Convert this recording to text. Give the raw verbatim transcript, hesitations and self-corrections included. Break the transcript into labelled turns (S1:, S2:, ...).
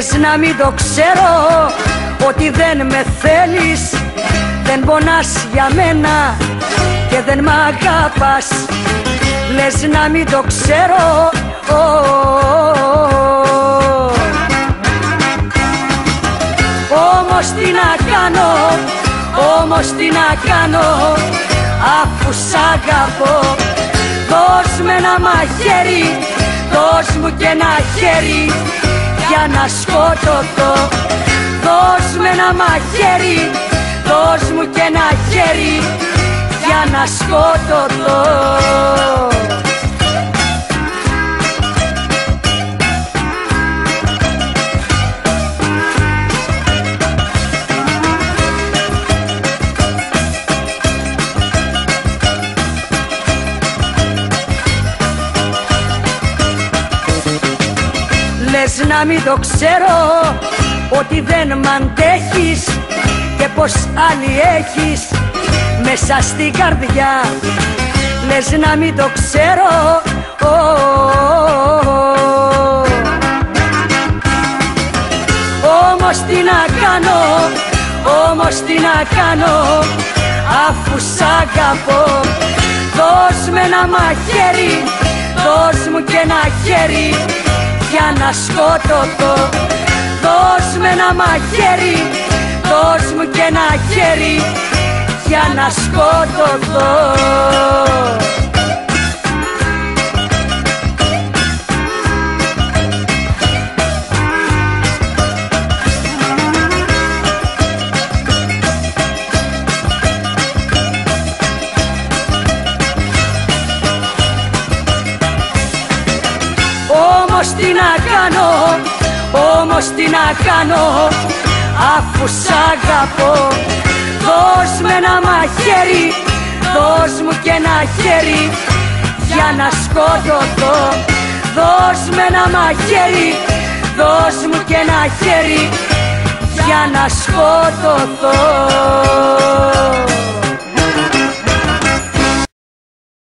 S1: Λες να μην το ξέρω ότι δεν με θέλεις, δεν πονάς για μένα και δεν μ' αγαπάς. Λες να μην το ξέρω, oh, oh, oh. Όμως τι να κάνω, όμως τι να κάνω, αφού σ' αγαπώ. Δώσ' με ένα μαχαίρι, δώσ' μου και ένα χέρι για να σκοτωθώ. Δώσ' με ένα μαχαίρι, δώσ' μου και ένα χέρι για να σκοτωθώ. Λες να μην το ξέρω ότι δεν μ' αντέχεις και πως άλλη έχεις μέσα στην καρδιά. Λες να μην το ξέρω, oh, oh, oh. Όμως τι να κάνω, όμως τι να κάνω, αφού σ' αγαπώ. Δώσ' με ένα μαχαίρι, δώσ' μου και ένα χέρι για να σκοτωθώ. Δώσ' με ένα μαχαίρι, δώσ' μου και ένα χέρι για να σκοτωθώ. Όμως τι να κάνω, όμως τι να κάνω, αφού σ' αγαπώ. Δώσ' με ένα μαχαίρι, δώσ' μου και ένα χέρι για να σκοτωθώ. Δώσ' με ένα μαχαίρι, δώσ' μου και ένα χέρι για να σκοτωθώ.